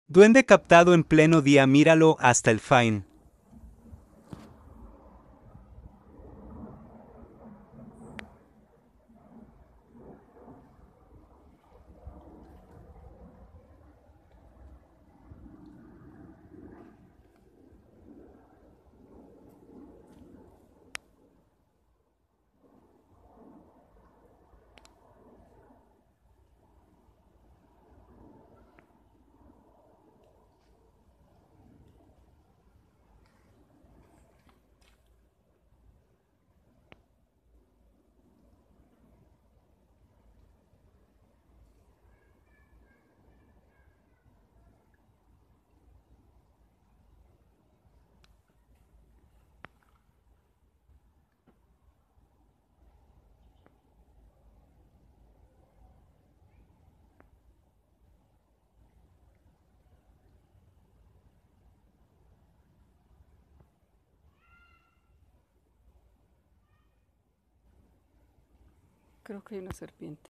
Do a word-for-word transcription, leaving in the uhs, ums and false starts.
Duende captado en pleno día, míralo hasta el fin. Creo que hay una serpiente.